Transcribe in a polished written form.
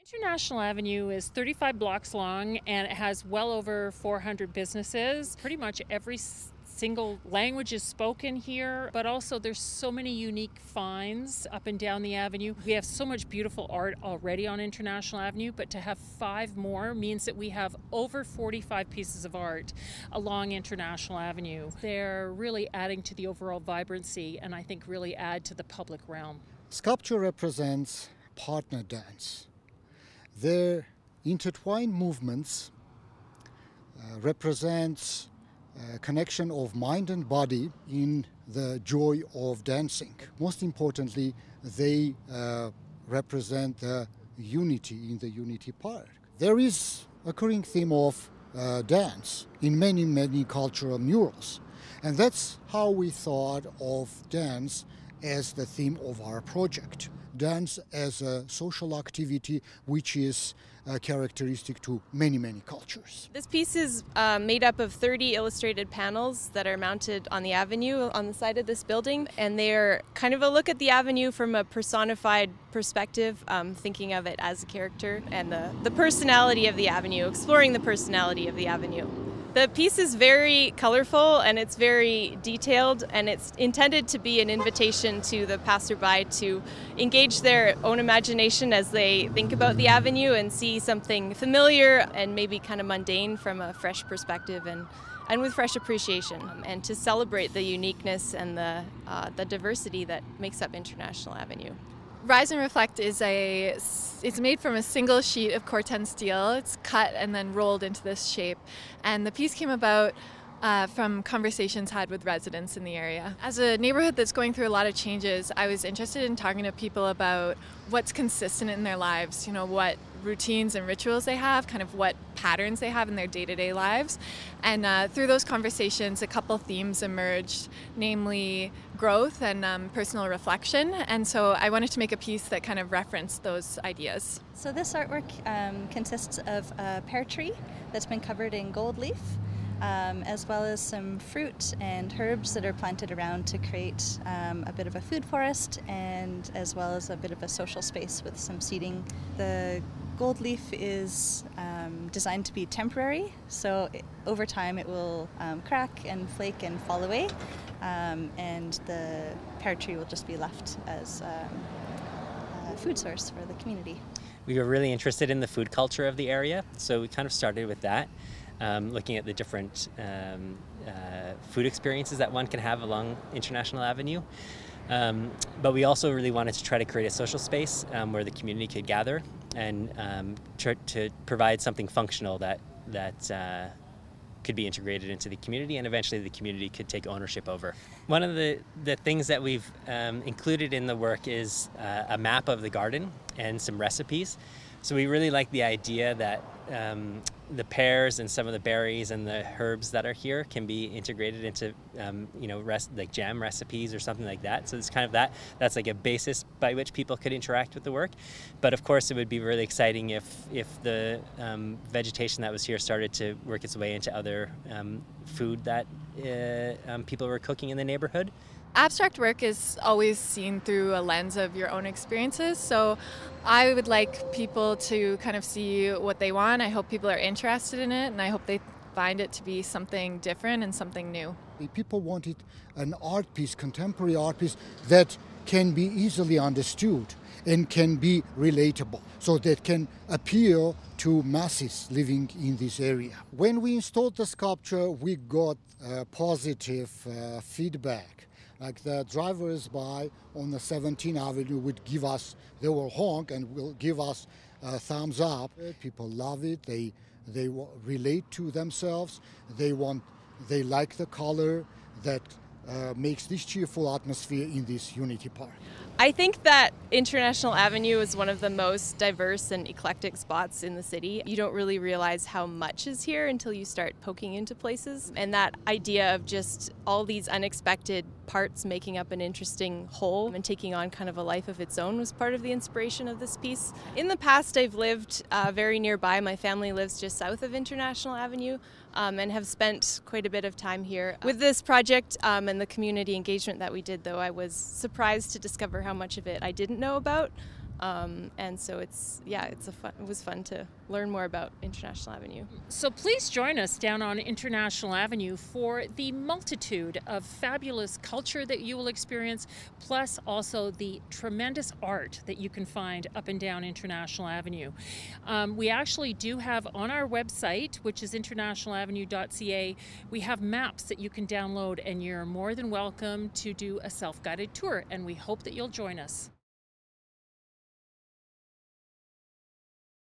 International Avenue is 35 blocks long and it has well over 400 businesses. Pretty much every single language is spoken here, but also there's so many unique finds up and down the avenue. We have so much beautiful art already on International Avenue, but to have 5 more means that we have over 45 pieces of art along International Avenue. They're really adding to the overall vibrancy and I think really add to the public realm. Sculpture represents partner dance. Their intertwined movements represents a connection of mind and body in the joy of dancing. Most importantly, they represent the unity in the Unity Park. There is a recurring theme of dance in many cultural murals, and that's how we thought of dance as the theme of our project. Dance as a social activity which is characteristic to many cultures. This piece is made up of 30 illustrated panels that are mounted on the avenue on the side of this building, and they're kind of a look at the avenue from a personified perspective, thinking of it as a character and the personality of the avenue, exploring the personality of the avenue. The piece is very colorful and it's very detailed, and it's intended to be an invitation to the passerby to engage their own imagination as they think about the avenue and see something familiar and maybe kind of mundane from a fresh perspective and with fresh appreciation, and to celebrate the uniqueness and the diversity that makes up International Avenue. Rise and Reflect it's made from a single sheet of Corten steel. It's cut and then rolled into this shape. And the piece came about from conversations had with residents in the area. As a neighborhood that's going through a lot of changes, I was interested in talking to people about what's consistent in their lives, what routines and rituals they have, kind of what patterns they have in their day-to-day lives. And through those conversations, a couple themes emerged, namely growth and personal reflection. And so I wanted to make a piece that kind of referenced those ideas. So this artwork consists of a pear tree that's been covered in gold leaf, as well as some fruit and herbs that are planted around to create a bit of a food forest, and as well as a bit of a social space with some seating. The gold leaf is designed to be temporary, so over time it will crack and flake and fall away, and the pear tree will just be left as a food source for the community. We were really interested in the food culture of the area, so we kind of started with that. Looking at the different food experiences that one can have along International Avenue. But we also really wanted to try to create a social space where the community could gather and try to provide something functional that could be integrated into the community, and eventually the community could take ownership over. One of the things that we've included in the work is a map of the garden and some recipes. So we really like the idea that the pears and some of the berries and the herbs that are here can be integrated into, like jam recipes or something like that. So it's kind of that's like a basis by which people could interact with the work. But of course, it would be really exciting if the vegetation that was here started to work its way into other food that people were cooking in the neighborhood. Abstract work is always seen through a lens of your own experiences, so I would like people to kind of see what they want. I hope people are interested in it, and I hope they find it to be something different and something new. People wanted an art piece, contemporary art piece, that can be easily understood and can be relatable, so that can appeal to masses living in this area. When we installed the sculpture, we got positive feedback. Like the drivers by on the 17th Avenue would give us, they will honk and will give us a thumbs up. People love it, they relate to themselves, they like the color that makes this cheerful atmosphere in this Unity Park. I think that International Avenue is one of the most diverse and eclectic spots in the city. You don't really realize how much is here until you start poking into places. And that idea of just all these unexpected parts making up an interesting whole and taking on kind of a life of its own was part of the inspiration of this piece. In the past, I've lived very nearby. My family lives just south of International Avenue. And have spent quite a bit of time here. With this project and the community engagement that we did, though, I was surprised to discover how much of it I didn't know about. And so it was fun to learn more about International Avenue. So please join us down on International Avenue for the multitude of fabulous culture that you will experience, plus also the tremendous art that you can find up and down International Avenue. We actually do have on our website, which is internationalavenue.ca, we have maps that you can download, and you're more than welcome to do a self-guided tour, and we hope that you'll join us.